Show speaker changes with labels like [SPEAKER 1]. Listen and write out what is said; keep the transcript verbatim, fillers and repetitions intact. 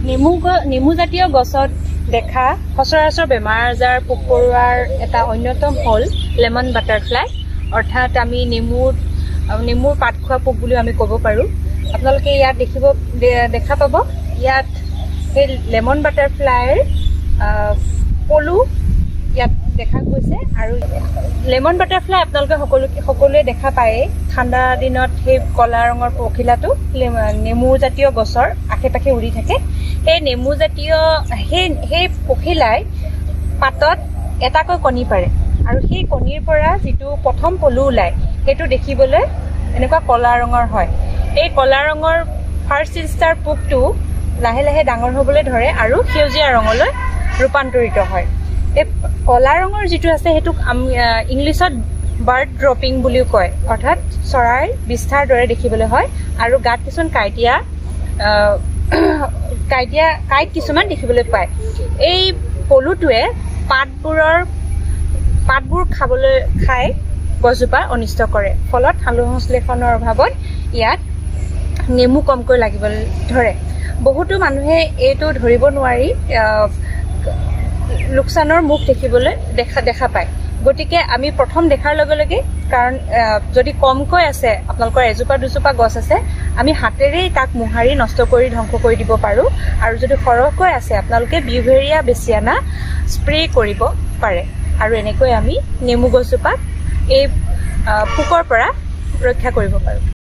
[SPEAKER 1] নেমু নেমু জাতীয় গছত দেখা সচৰাচৰ বেমাৰ আজাৰ পোক পৰুৱাৰ এটা অন্যতম হল লেমন বাটাৰফ্লাই অৰ্থাৎ আমি নেমুৰ নেমুৰ পাত খোৱা পোক বুলি আমি ক'ব পাৰো। আপোনালোকে ইয়াত দেখিব দেখা পাব ইয়াত এই লেমন বাটাৰফ্লাইৰ পলু ইয়াত দেখা গৈছে আৰু লেমন বাটাৰফ্লাই আপোনালোকে সকলো সকলোৱে দেখা পায়। ঠাণ্ডা দিনত সেই কলা ৰঙৰ পখিলাটো নেমু জাতীয় গছৰ আশে পাশে উৰি থাকে। সেই নেমু জাতীয় সেই সেই পখিলাই পাতত এটাকৈ কণী পাৰে আৰু সেই কণীৰ পৰা যিটো প্ৰথম পলু ওলায় সেইটো দেখিবলৈ এনেকুৱা কলা ৰঙৰ হয়। এই কলা ৰঙৰ ফাৰ্ষ্ট ইনষ্টাৰ পোকটো লাহে লাহে ডাঙৰ হ'বলৈ ধৰে আৰু সেউজীয়া ৰঙলৈ ৰূপান্তৰিত হয়। এই কলা ৰঙৰ যিটো আছে সেইটোক ইংলিছত বাৰ্ড ড্ৰপিং বুলিও কয়, অৰ্থাৎ চৰাইৰ বিষ্ঠাৰ দৰে দেখিবলৈ হয় আৰু গাত কিছুমান কাঁইটীয়া কাঁইটীয়া কাঁইট কিছুমান দেখিবলৈ পায়। এই পলুটোৱে পাতবোৰৰ পাতবোৰ খাবলৈ খাই গছজোপা অনিষ্ট কৰে, ফলত সালোক সংশ্লেষণৰ অভাৱত ইয়াত নেমু কমকৈ লাগিবলৈ ধৰে। বহুতো মানুহে এইটো ধৰিব নোৱাৰি লোকচানৰ মুখ দেখিবলৈ দেখা দেখা পায়। গতিকে আমি প্ৰথম দেখাৰ লগে লগে কাৰণ যদি কমকৈ আছে আপোনালোকৰ এজোপা দুজোপা গছ আছে আমি হাতেৰেই তাক মোহাৰি নষ্ট কৰি ধ্বংস কৰি দিব পাৰোঁ আৰু যদি সৰহকৈ আছে আপোনালোকে বিউভেৰিয়া বেচিয়ানা স্প্ৰে কৰিব পাৰে আৰু এনেকৈ আমি নেমু গছজোপাক এই পোকৰ পৰা ৰক্ষা কৰিব পাৰোঁ।